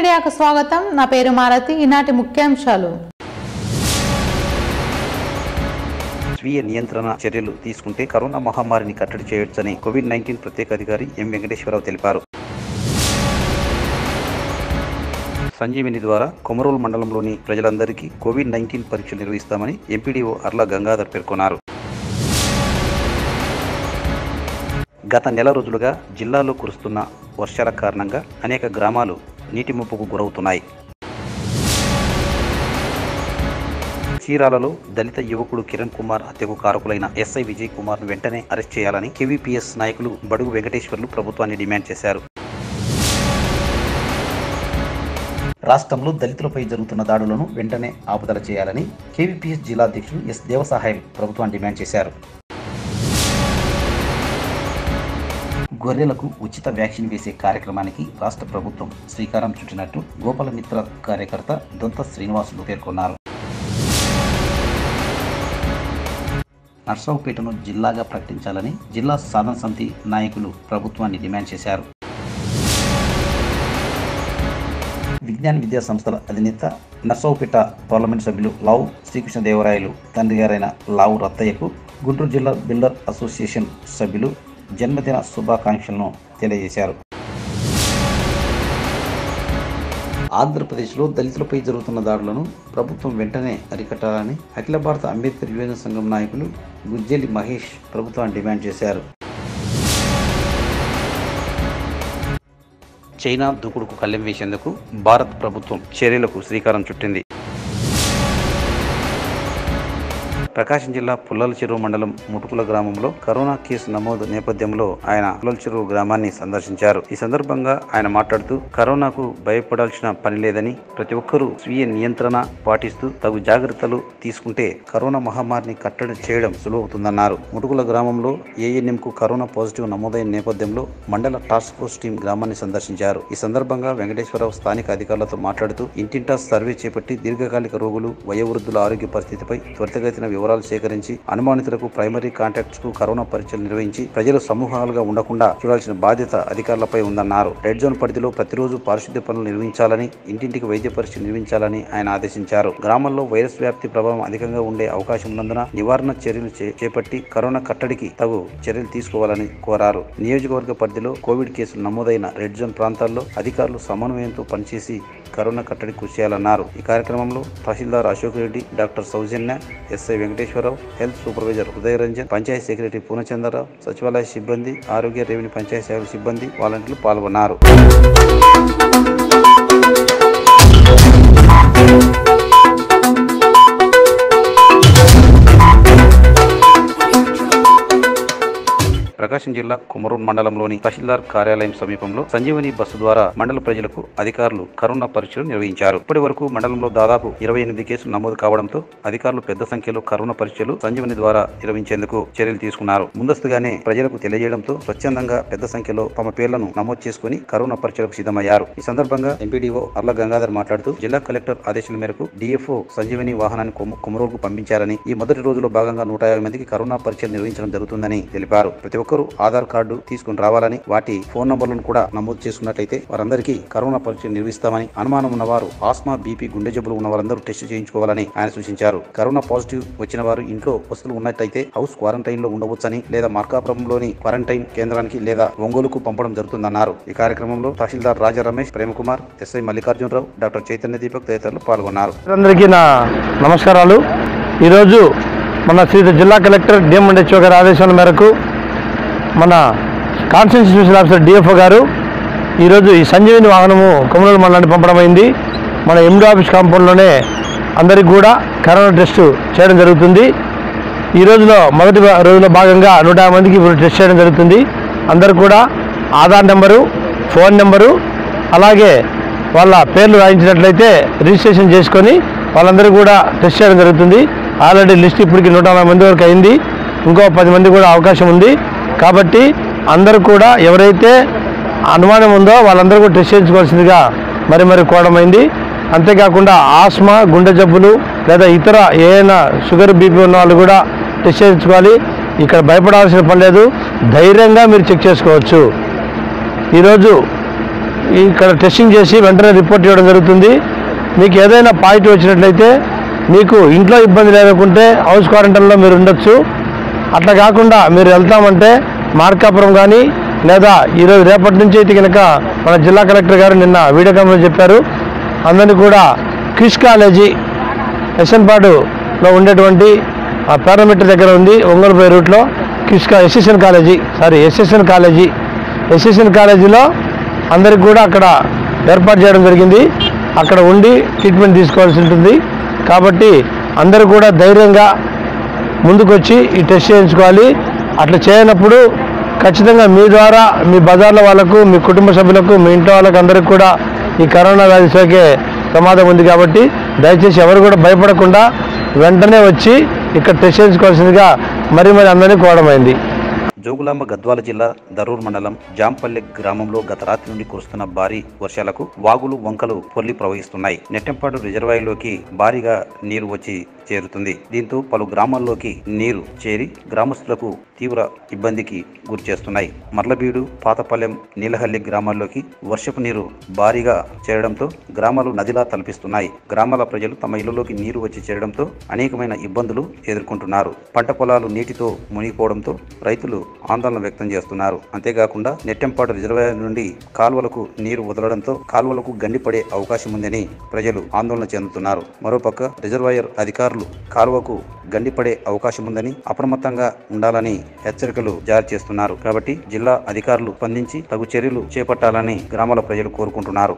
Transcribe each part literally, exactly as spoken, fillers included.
మీడియాకు స్వాగతం. నా పేరు మారతి. ఈనాటి ముఖ్యాంశాలు. స్వీయ నియంత్రణ చర్యలు తీసుకుంటే కరోనా మహమ్మారిని కట్టడి చేయొచ్చని కోవిడ్ నైన్టీన్ ప్రత్యేక అధికారి ఎం వెంకటేశ్వరరావు తెలిపారు. సంజీవిని ద్వారా కొమరోలు మండలంలోని ప్రజలందరికీ కోవిడ్ నైన్టీన్ పరీక్షలు నిర్వహిస్తామని ఎంపీడీఓ అర్ల గంగాధర్ పేర్కొన్నారు. గత నెల రోజులుగా జిల్లాలో కురుస్తున్న వర్షాల కారణంగా అనేక గ్రామాలు నీటి ముప్పుకు గురవుతున్నాయి. చీరాలలో దళిత యువకుడు కిరణ్ కుమార్ హత్యకు కారకులైన ఎస్ఐ విజయ్ కుమార్ ను వెంటనే అరెస్ట్ చేయాలని కేవీపీఎస్ నాయకులు బడుగు వెంకటేశ్వర్లు ప్రభుత్వాన్ని డిమాండ్ చేశారు. రాష్ట్రంలో దళితులపై జరుగుతున్న దాడులను వెంటనే ఆపుదల చేయాలని కేవీపీఎస్ జిల్లా అధ్యక్షులు ఎస్ దేవసహాయం ప్రభుత్వాన్ని డిమాండ్ చేశారు. గొర్రెలకు ఉచిత వ్యాక్సిన్ వేసే కార్యక్రమానికి రాష్ట్ర ప్రభుత్వం శ్రీకారం చుట్టినట్టు గోపాలమిత్ర కార్యకర్త దొంత శ్రీనివాసులు పేర్కొన్నారు. నర్సరావుపేటను జిల్లాగా ప్రకటించాలని జిల్లా సాధన సమితి నాయకులు ప్రభుత్వాన్ని డిమాండ్ చేశారు. విజ్ఞాన విద్యా సంస్థల అధినేత నర్సరావుపేట పార్లమెంట్ సభ్యులు లావు శ్రీకృష్ణదేవరాయలు తండ్రి గారైన లావు రత్తయ్యకు గుంటూరు జిల్లా బిల్డర్ అసోసియేషన్ సభ్యులు జన్మదిన శుభాకాంక్షలను తెలియజేశారు. ఆంధ్రప్రదేశ్లో దళితులపై జరుగుతున్న దాడులను ప్రభుత్వం వెంటనే అరికట్టాలని అఖిల భారత అంబేద్కర్ యువజన సంఘం నాయకులు గుజ్జెలి మహేష్ ప్రభుత్వాన్ని డిమాండ్ చేశారు. చైనా దూకుడుకు కళ్ళెం వేసేందుకు భారత ప్రభుత్వం చర్యలకు శ్రీకారం చుట్టింది. ప్రకాశం జిల్లా పుల్లల చెరువు మండలం ముటుకుల గ్రామంలో కరోనా కేసు నమోదు నేపథ్యంలో ఆయన పుల్లల చెరువు గ్రామాన్ని సందర్శించారు. ఈ సందర్భంగా ఆయన మాట్లాడుతూ కరోనాకు భయపడాల్సిన పని లేదని, ప్రతి ఒక్కరూ స్వీయ నియంత్రణ పాటిస్తూ తగు జాగ్రత్తలు తీసుకుంటే కరోనా మహమ్మారిని కట్టడి చేయడం సులువవుతుందన్నారు. ముటుకుల గ్రామంలో ఏఎన్ఎంకు కరోనా పాజిటివ్ నమోదైన నేపథ్యంలో మండల టాస్క్ ఫోర్స్ టీం గ్రామాన్ని సందర్శించారు. ఈ సందర్భంగా వెంకటేశ్వరరావు స్థానిక అధికారులతో మాట్లాడుతూ ఇంటింటా సర్వే చేపట్టి దీర్ఘకాలిక రోగులు, వయోవృద్ధుల ఆరోగ్య పరిస్థితిపై త్వరితగతిన వివరాలు సేకరించి అనుమానితులకు ప్రైమరీ కాంటాక్ట్స్ కు కరోనా పరీక్షలు నిర్వహించి ప్రజలు సమూహాలుగా ఉండకుండా చూడాల్సిన బాధ్యత అధికారులపై ఉందన్నారు. రెడ్ జోన్ పరిధిలో ప్రతిరోజు పారిశుద్ధ్య పనులు నిర్వహించాలని, ఇంటింటికి వైద్య పరీక్ష నిర్వహించాలని ఆయన ఆదేశించారు. గ్రామాల్లో వైరస్ వ్యాప్తి ప్రభావం అధికంగా ఉండే అవకాశం ఉన్నందున నివారణ చర్యలు చేపట్టి కరోనా కట్టడికి తగు చర్యలు తీసుకోవాలని కోరారు. నియోజకవర్గ పరిధిలో కోవిడ్ కేసులు నమోదైన రెడ్ జోన్ ప్రాంతాల్లో అధికారులు సమన్వయంతో పనిచేసి కరోనా కట్టడి కృషి చేయాలన్నారు. ఈ కార్యక్రమంలో tahsildar Ashok Reddy, doctor Soujanya, SI Venkateswararao, health supervisor Udaya Ranjan, panchayat secretary Purnachandrarao, సచివాలయ సిబ్బంది, ఆరోగ్య రెవెన్యూ పంచాయతీ సేవల సిబ్బంది, వాలంటీర్లు పాల్గొన్నారు. ప్రకాశం జిల్లా కొమరోలు మండలంలోని తహసీల్దార్ కార్యాలయం సమీపంలో సంజీవని బస్సు ద్వారా మండల ప్రజలకు అధికారులు కరోనా పరీక్షలు నిర్వహించారు. ఇప్పటి వరకు మండలంలో దాదాపు ఇరవై ఎనిమిది కేసులు నమోదు కావడంతో అధికారులు పెద్ద సంఖ్యలో కరోనా పరీక్షలు సంజీవని ద్వారా నిర్వహించేందుకు చర్యలు తీసుకున్నారు. ముందస్తుగానే ప్రజలకు తెలియజేయడంతో స్వచ్ఛందంగా పెద్ద సంఖ్యలో తమ పేర్లను నమోదు చేసుకుని కరోనా పరీక్షలకు సిద్ధమయ్యారు. ఈ సందర్భంగా ఎంపీడీఓ అర్ల గంగాధర్ మాట్లాడుతూ జిల్లా కలెక్టర్ ఆదేశాల మేరకు డిఎఫ్ఓ సంజీవని వాహనాన్ని కొమరోలుకు పంపించారని, ఈ మొదటి రోజులో భాగంగా నూట యాభై మందికి కరోనా పరీక్షలు నిర్వహించడం జరుగుతుందని తెలిపారు. ప్రతి ఒక్కరూ ఆధార్ కార్డు తీసుకుని రావాలని, వాటి ఫోన్ నంబర్లను కూడా నమోదు చేసుకున్నట్లయితే వారందరికీ కరోనా పరీక్షలు నిర్వహిస్తామని, అనుమానం ఉన్నవారు ఆస్మా, బీపీ, గుండె జబ్బులు ఉన్న వారందరూ టెస్ట్ చేయించుకోవాలని ఆయన సూచించారు. కరోనా పాజిటివ్ వచ్చిన వారు ఇంట్లో వస్తువులు ఉన్నట్లయితే హౌస్ క్వారంటైన్ లో ఉండవచ్చని, లేదా మార్కాపురంలోని క్వారంటైన్ కేంద్రానికి లేదా ఒంగోలుకు పంపడం జరుగుతుందన్నారు. ఈ కార్యక్రమంలో తహసీల్దార్ రాజా రమేష్, ప్రేమకుమార్, ఎస్ఐ మల్లికార్జునరావు, డాక్టర్ చైతన్య దీపక్ తదితరులు పాల్గొన్నారు. అందరికీ నా నమస్కారాలు. ఈరోజు మన శ్రీ జిల్లా కలెక్టర్ డిఎం వెంకటేశ్వర గారి ఆదేశాల మేరకు మన కాన్స్టిట్యూన్సీ స్పెషల్ ఆఫీసర్ డిఎఫ్ఓ గారు ఈరోజు ఈ సంజీవిని వాహనము కొమరోలు మండలానికి పంపడం అయింది. మన ఎండీ ఆఫీస్ కాంపౌండ్లోనే అందరికి కూడా కరోనా టెస్ట్ చేయడం జరుగుతుంది. ఈ రోజులో మొదటి రోజులో భాగంగా నూట యాభై మందికి ఇప్పుడు టెస్ట్ చేయడం జరుగుతుంది. అందరు కూడా ఆధార్ నెంబరు, ఫోన్ నెంబరు, అలాగే వాళ్ళ పేర్లు రాయించినట్లయితే రిజిస్ట్రేషన్ చేసుకొని వాళ్ళందరూ కూడా టెస్ట్ చేయడం జరుగుతుంది. ఆల్రెడీ లిస్ట్ ఇప్పటికి నూట యాభై మంది వరకు అయింది. ఇంకో పది మంది కూడా అవకాశం ఉంది. కాబట్టి అందరూ కూడా ఎవరైతే అనుమానం ఉందో వాళ్ళందరూ కూడా టెస్ట్ చేయించుకోవాల్సిందిగా మరి మరి కోవడమైంది. అంతేకాకుండా ఆస్మా, గుండె జబ్బులు లేదా ఇతర ఏదైనా షుగర్, బీపీ ఉన్న వాళ్ళు కూడా టెస్ట్ చేయించుకోవాలి. ఇక్కడ భయపడాల్సిన పని లేదు, ధైర్యంగా మీరు చెక్ చేసుకోవచ్చు. ఈరోజు ఇక్కడ టెస్టింగ్ చేసి వెంటనే రిపోర్ట్ ఇవ్వడం జరుగుతుంది. మీకు ఏదైనా పాజిటివ్ వచ్చినట్లయితే మీకు ఇంట్లో ఇబ్బంది లేకుంటే హౌస్ క్వారంటైన్లో మీరు ఉండొచ్చు. అట్లా కాకుండా మీరు వెళ్తామంటే మార్కాపురం కానీ లేదా ఈరోజు రేపటి నుంచి అయితే కనుక మన జిల్లా కలెక్టర్ గారు నిన్న వీడియో కాన్ఫరెన్స్ చెప్పారు. అందరినీ కూడా క్రిష్ కాలేజీ ఎస్ఎన్పాడులో ఉండేటువంటి పారామీటర్ దగ్గర ఉంది ఒంగోలుపై రూట్లో Krish SSN college sorry SSN college SSN కాలేజీలో అందరికి కూడా అక్కడ ఏర్పాటు చేయడం జరిగింది. అక్కడ ఉండి ట్రీట్మెంట్ తీసుకోవాల్సి ఉంటుంది. కాబట్టి అందరూ కూడా ధైర్యంగా ముందుకొచ్చి ఈ టెస్ట్ చేయించుకోవాలి. అట్లా చేయనప్పుడు ఖచ్చితంగా మీ ద్వారా మీ బజార్ల వాళ్ళకు మీ కుటుంబ సభ్యులకు మీ ఇంట్లో వాళ్ళకు అందరికి కూడా ఈ కరోనా వ్యాధి సోకే ప్రమాదం ఉంది. కాబట్టి దయచేసి ఎవరు కూడా భయపడకుండా వెంటనే వచ్చి ఇక్కడ టెస్ట్ చేయించుకోవాల్సిందిగా మరీ మరి అందరినీ కోవడమైంది. జోగులాంబ గద్వాల జిల్లా దరూర్ మండలం జాంపల్లె గ్రామంలో గత రాత్రి నుండి కురుస్తున్న భారీ వర్షాలకు వాగులు వంకలు పొర్లి ప్రవహిస్తున్నాయి. నెట్టెంపాడు రిజర్వాయర్లోకి భారీగా నీరు వచ్చి చేరుతుంది. దీంతో పలు గ్రామాల్లోకి నీరు చేరి గ్రామస్తులకు తీవ్ర ఇబ్బందికి గురి చేస్తున్నాయి. మర్లబీడు, పాతపల్లెం, నీలహల్లి గ్రామాల్లోకి వర్షపు నీరు భారీగా చేరడంతో గ్రామాలు నదిలా తలపిస్తున్నాయి. గ్రామాల ప్రజలు తమ ఇళ్లలోకి నీరు వచ్చి చేరడంతో అనేకమైన ఇబ్బందులు ఎదుర్కొంటున్నారు. పంట పొలాలు నీటితో మునిగిపోవడంతో రైతులు ఆందోళన వ్యక్తం చేస్తున్నారు. అంతేకాకుండా నెట్టెంపాడు రిజర్వాయర్ నుండి కాలువలకు నీరు వదలడంతో కాలువలకు గండిపడే అవకాశం ఉందని ప్రజలు ఆందోళన చెందుతున్నారు. మరోపక్క రిజర్వాయర్ అధికారులు కాలువకు గండిపడే అవకాశం ఉందని అప్రమత్తంగా ఉండాలని హెచ్చరికలు జారీ చేస్తున్నారు. కాబట్టి జిల్లా అధికారులు స్పందించి తగు చర్యలు చేపట్టాలని గ్రామాల ప్రజలు కోరుకుంటున్నారు.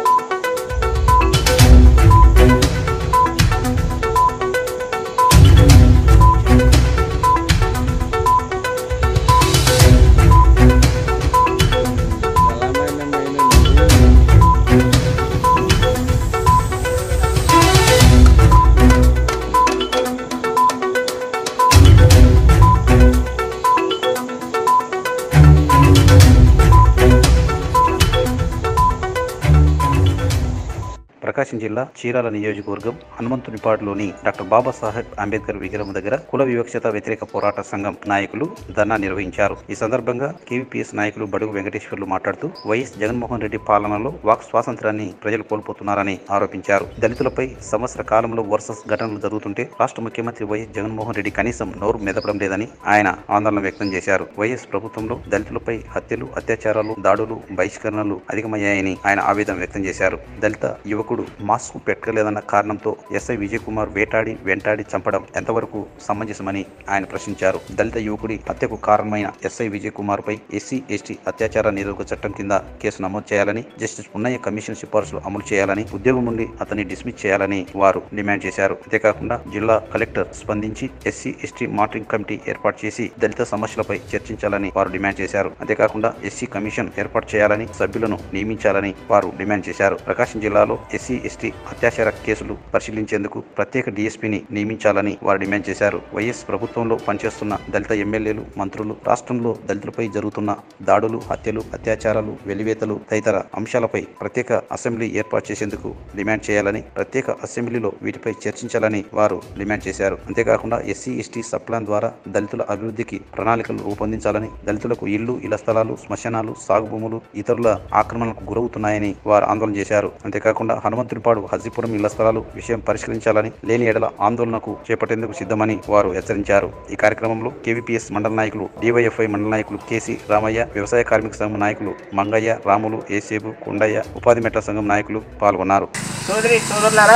ప్రకాశం జిల్లా చీరాల నియోజకవర్గం హనుమంతునిపాడులోని డాక్టర్ బాబాసాహెబ్ అంబేద్కర్ విగ్రహం దగ్గర కుల వివక్షత వ్యతిరేక పోరాట సంఘం నాయకులు ధర్నా నిర్వహించారు. ఈ సందర్భంగా కేవీపీఎస్ నాయకులు బడుగు వెంకటేశ్వర్లు మాట్లాడుతూ వైఎస్ జగన్మోహన్ రెడ్డి పాలనలో వాక్ స్వాతంత్రాన్ని ప్రజలు కోల్పోతున్నారని ఆరోపించారు. దళితులపై సంవత్సర కాలంలో వరుస ఘటనలు జరుగుతుంటే రాష్ట్ర ముఖ్యమంత్రి వైఎస్ జగన్మోహన్ రెడ్డి కనీసం నోరు మెదపడం లేదని ఆయన ఆందోళన వ్యక్తం చేశారు. వైఎస్ ప్రభుత్వంలో దళితులపై హత్యలు, అత్యాచారాలు, దాడులు, బహిష్కరణలు అధికమయ్యాయని ఆయన ఆవేదన వ్యక్తం చేశారు. దళిత యువకుడు మాస్క్ పెట్టలేదన్న కారణంతో ఎస్ఐ విజయ్ కుమార్ వేటాడి వెంటాడి చంపడం ఎంతవరకు సమంజసమని ఆయన ప్రశ్నించారు. దళిత యువకుడి హత్యకు కారణమైన ఎస్ఐ విజయ్ కుమార్ పై ఎస్సీ ఎస్టీ అత్యాచార నిరోధక చట్టం కింద కేసు నమోదు చేయాలని, జస్టిస్ పున్నయ్య కమిషన్ సిఫార్సులు అమలు చేయాలని, ఉద్యోగం నుండి అతన్ని డిస్మిస్ చేయాలని వారు డిమాండ్ చేశారు. అంతేకాకుండా జిల్లా కలెక్టర్ స్పందించి ఎస్సీ ఎస్టీ మానిటరింగ్ కమిటీ ఏర్పాటు చేసి దళిత సమస్యలపై చర్చించాలని వారు డిమాండ్ చేశారు. అంతేకాకుండా ఎస్సీ కమిషన్ ఏర్పాటు చేయాలని, సభ్యులను నియమించాలని వారు డిమాండ్ చేశారు. ప్రకాశం జిల్లాలో ఎస్సీ ఎస్టీ అత్యాచార కేసులు పరిశీలించేందుకు ప్రత్యేక డీఎస్పీని నియమించాలని వారు డిమాండ్ చేశారు. వైఎస్ ప్రభుత్వంలో పనిచేస్తున్న దళిత ఎమ్మెల్యేలు, మంత్రులు రాష్ట్రంలో దళితులపై జరుగుతున్న దాడులు, హత్యలు, అత్యాచారాలు, వెలివేతలు తదితర అంశాలపై ప్రత్యేక అసెంబ్లీ ఏర్పాటు చేసేందుకు డిమాండ్ చేయాలని, ప్రత్యేక అసెంబ్లీలో వీటిపై చర్చించాలని వారు డిమాండ్ చేశారు. అంతేకాకుండా ఎస్సీ ఎస్టీ సబ్ ప్లాన్ ద్వారా దళితుల అభివృద్ధికి ప్రణాళికలు రూపొందించాలని, దళితులకు ఇళ్లు, ఇళ్ల స్థలాలు, శ్మశానాలు, సాగు భూములు ఇతరుల ఆక్రమణలకు గురవుతున్నాయని వారు ఆందోళన చేశారు. అంతేకాకుండా హనుమంతునిపాడు హజీపురం ఇళ్ల స్థలాలు విషయం పరిష్కరించాలని, లేని ఎడల ఆందోళనకు చేపట్టేందుకు సిద్ధమని వారు హెచ్చరించారు. ఈ కార్యక్రమంలో కేవీపీఎస్ మండల నాయకులు, డివైఎఫ్ఐ మండల నాయకులు కేసీ రామయ్య, వ్యవసాయ కార్మిక సంఘం నాయకులు మంగయ్య, రాములు, ఏసేబు, కొండయ్య, ఉపాధి మెట్ల సంఘం నాయకులు పాల్గొన్నారు. సోదరి సోదరులారా,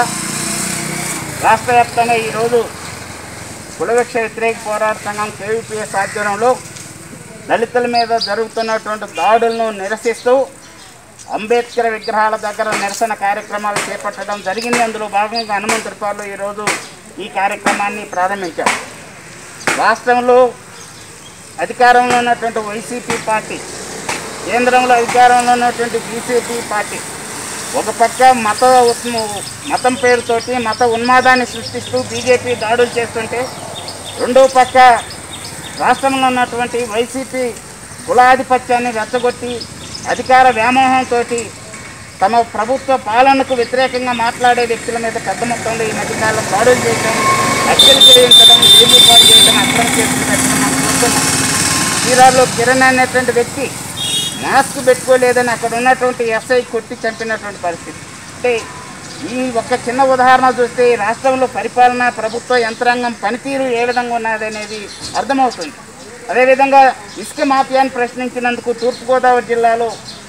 రాష్ట్ర వ్యాప్తంగా ఈరోజు కులవివక్ష వ్యతిరేక పోరాట సంఘం కేవీపీఎస్ ఆధ్వర్యంలో దళితుల మీద జరుగుతున్నటువంటి దాడులను నిరసిస్తూ అంబేద్కర్ విగ్రహాల దగ్గర నిరసన కార్యక్రమాలు చేపట్టడం జరిగింది. అందులో భాగంగా హనుమంతునిపాడులో ఈరోజు ఈ కార్యక్రమాన్ని ప్రారంభించారు. రాష్ట్రంలో అధికారంలో ఉన్నటువంటి వైసీపీ పార్టీ, కేంద్రంలో అధికారంలో ఉన్నటువంటి బీజేపీ పార్టీ ఒక పక్క మత మతం పేరుతోటి మత ఉన్మాదాన్ని సృష్టిస్తూ బీజేపీ దాడులు చేస్తుంటే, రెండో పక్క రాష్ట్రంలో ఉన్నటువంటి వైసీపీ కులాధిపత్యాన్ని రెచ్చగొట్టి అధికార వ్యామోహంతో తమ ప్రభుత్వ పాలనకు వ్యతిరేకంగా మాట్లాడే వ్యక్తుల మీద పెద్ద మొత్తంలో ఈ మధ్యకాలం దాడులు చేయడం, హత్యలు చేయించడం, జైలు పాలు చేయడం, అక్రమం చేస్తున్నట్టు మనం చూస్తున్నాం. చీరాల్లో కిరణ్ అనేటువంటి వ్యక్తి మాస్క్ పెట్టుకోలేదని అక్కడ ఉన్నటువంటి ఎస్ఐ కొట్టి చంపినటువంటి పరిస్థితి. అంటే ఈ ఒక్క చిన్న ఉదాహరణ చూస్తే రాష్ట్రంలో పరిపాలన ప్రభుత్వ యంత్రాంగం పనితీరు ఏ విధంగా ఉన్నది అనేది అర్థమవుతుంది. అదేవిధంగా ఇసుక మాఫియాని ప్రశ్నించినందుకు తూర్పుగోదావరి జిల్లాలో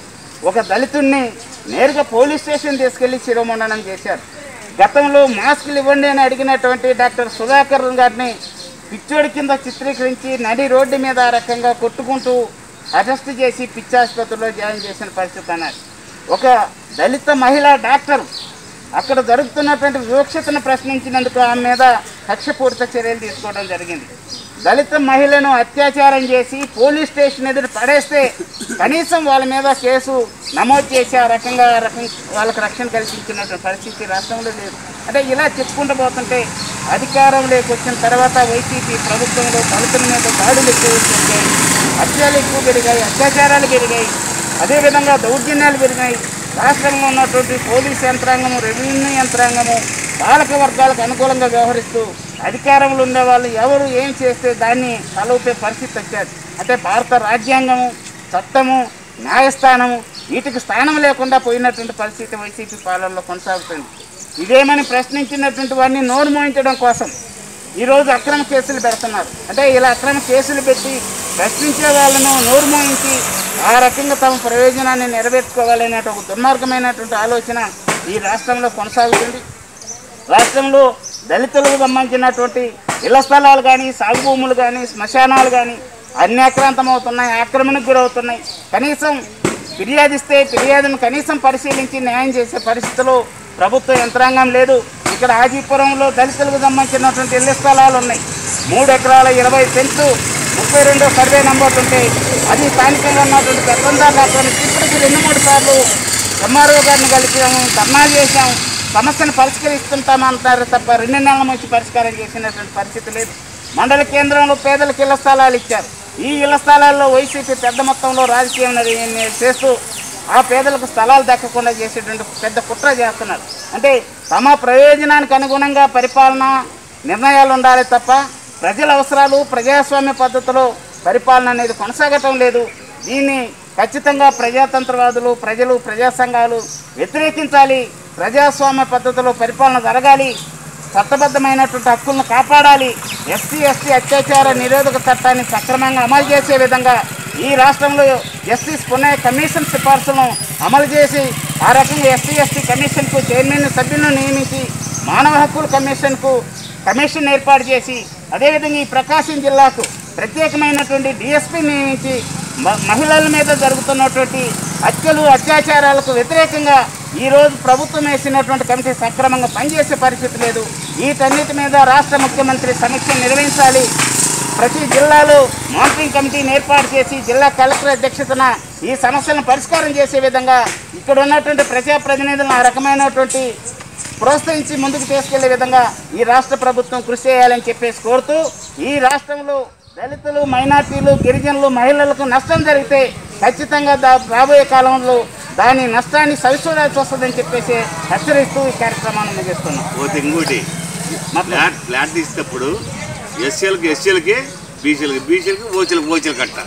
ఒక దళితుడిని నేరుగా పోలీస్ స్టేషన్ తీసుకెళ్లి శిరోమండనం చేశారు. గతంలో మాస్కులు ఇవ్వండి అని అడిగినటువంటి డాక్టర్ సుధాకర్ గారిని పిచ్చోడి కింద చిత్రీకరించి నడి రోడ్డు మీద ఆ రకంగా కొట్టుకుంటూ అరెస్ట్ చేసి పిచ్చాసుపత్రిలో జాయిన్ చేసిన పరిస్థితి అన్నారు. ఒక దళిత మహిళా డాక్టర్ అక్కడ జరుగుతున్నటువంటి వివక్షతను ప్రశ్నించినందుకు ఆమె మీద కక్షపూరిత చర్యలు తీసుకోవడం జరిగింది. దళిత మహిళను అత్యాచారం చేసి పోలీస్ స్టేషన్ ఎదురు పడేస్తే కనీసం వాళ్ళ మీద కేసు నమోదు చేసి ఆ రకంగా రకం వాళ్ళకి రక్షణ కల్పించినటువంటి పరిస్థితి రాష్ట్రంలో లేదు. అంటే ఇలా చెప్పుకుంటూ పోతుంటే అధికారంలోకి వచ్చిన తర్వాత వైసీపీ ప్రభుత్వంలో దళితుల మీద దాడులు ఎక్కువ పెరిగాయి, హత్యలు ఎక్కువ పెరిగాయి, అత్యాచారాలు పెరిగాయి, అదేవిధంగా దౌర్జన్యాలు పెరిగాయి. రాష్ట్రంలో ఉన్నటువంటి పోలీస్ యంత్రాంగము, రెవెన్యూ యంత్రాంగము పాలక వర్గాలకు అనుకూలంగా వ్యవహరిస్తూ అధికారంలో ఉండే వాళ్ళు ఎవరు ఏం చేస్తే దాన్ని తలూపే పరిస్థితి వచ్చేది. అంటే భారత రాజ్యాంగము, చట్టము, న్యాయస్థానము వీటికి స్థానం లేకుండా పోయినటువంటి పరిస్థితి వైసీపీ పాలనలో కొనసాగుతుంది. ఇదేమని ప్రశ్నించినటువంటి వారిని నోరు మోయించడం కోసం ఈరోజు అక్రమ కేసులు పెడుతున్నారు. అంటే ఇలా అక్రమ కేసులు పెట్టి ప్రశ్నించే వాళ్ళను నోరు మోయించి ఆ రకంగా తమ ప్రయోజనాన్ని నెరవేర్చుకోవాలనే ఒక దుర్మార్గమైనటువంటి ఆలోచన ఈ రాష్ట్రంలో కొనసాగుతుంది. రాష్ట్రంలో దళితులకు సంబంధించినటువంటి ఇళ్ల స్థలాలు కానీ, సాగు భూములు కానీ, శ్మశానాలు కానీ అన్యాక్రాంతం అవుతున్నాయి, ఆక్రమణకు గురవుతున్నాయి. కనీసం ఫిర్యాదిస్తే ఫిర్యాదును కనీసం పరిశీలించి న్యాయం చేసే పరిస్థితిలో ప్రభుత్వ యంత్రాంగం లేదు. ఇక్కడ ఆజీపురంలో దళితులకు సంబంధించినటువంటి ఇళ్ల స్థలాలు ఉన్నాయి. మూడు ఎకరాల ఇరవై సెంట్లు ముప్పై రెండో సర్వే నంబర్లు ఉంటాయి. అది స్థానికంగా ఉన్నటువంటి పెద్దందారులు ఆక్రమించి ఇప్పటికీ రెండు మూడు సార్లు ఎంఆర్ఓ గారిని కలిపాము, ధర్నాలు చేశాము, సమస్యను పరిష్కరిస్తుంటామంటారు తప్ప రెండు నెలల నుంచి పరిష్కారం చేసినటువంటి పరిస్థితి లేదు. మండల కేంద్రంలో పేదలకు ఇళ్ల స్థలాలు ఇచ్చారు. ఈ ఇళ్ల స్థలాల్లో వైసీపీ పెద్ద మొత్తంలో రాజకీయం చేస్తూ ఆ పేదలకు స్థలాలు దక్కకుండా చేసేటువంటి పెద్ద కుట్ర చేస్తున్నారు. అంటే తమ ప్రయోజనానికి అనుగుణంగా పరిపాలన నిర్ణయాలు ఉండాలి తప్ప ప్రజల అవసరాలు ప్రజాస్వామ్య పద్ధతిలో పరిపాలన అనేది కొనసాగటం లేదు. దీన్ని ఖచ్చితంగా ప్రజాతంత్రవాదులు, ప్రజలు, ప్రజా సంఘాలు వ్యతిరేకించాలి. ప్రజాస్వామ్య పద్ధతిలో పరిపాలన జరగాలి, చట్టబద్ధమైనటువంటి హక్కులను కాపాడాలి, ఎస్సీ ఎస్టీ అత్యాచార నిరోధక చట్టాన్ని సక్రమంగా అమలు చేసే విధంగా ఈ రాష్ట్రంలో జస్టిస్ పున్నయ్య కమిషన్ సిఫార్సులను అమలు చేసి ఆ రకంగా ఎస్సీ ఎస్టీ కమిషన్కు చైర్మన్ సభ్యులను నియమించి మానవ హక్కుల కమిషన్కు కమిషన్ ఏర్పాటు చేసి అదేవిధంగా ఈ ప్రకాశం జిల్లాకు ప్రత్యేకమైనటువంటి డిఎస్పీ నియమించి మహిళల మీద జరుగుతున్నటువంటి హత్యలు అత్యాచారాలకు వ్యతిరేకంగా ఈరోజు ప్రభుత్వం వేసినటువంటి కమిటీ సక్రమంగా పనిచేసే పరిస్థితి లేదు. వీటన్నిటి మీద రాష్ట్ర ముఖ్యమంత్రి సమీక్ష నిర్వహించాలి. ప్రతి జిల్లాలో మానిటరింగ్ కమిటీని ఏర్పాటు చేసి జిల్లా కలెక్టర్ అధ్యక్షతన ఈ సమస్యలను పరిష్కారం చేసే విధంగా ఇక్కడ ఉన్నటువంటి ప్రజాప్రతినిధులను ఆ రకమైనటువంటి ప్రోత్సహించి ముందుకు తీసుకెళ్లే విధంగా ఈ రాష్ట్ర ప్రభుత్వం కృషి చేయాలని చెప్పేసి కోరుతూ ఈ రాష్ట్రంలో దళితులు, మైనార్టీలు, గిరిజనులు, మహిళలకు నష్టం జరిగితే ఖచ్చితంగా దా రాబోయే కాలంలో దాని నష్టాన్ని సవిచూడాల్సి వస్తుందని చెప్పేసి హెచ్చరిస్తూ ఈ కార్యక్రమాన్ని ముగిస్తున్నాం. ఇంకోటి ఫ్లాట్ ఫ్లాట్ తీసేటప్పుడు ఎస్సీలకి ఎస్సీలకి బీసీలకి బీసీలకి ఓసీలకు ఓసీలు కట్ట.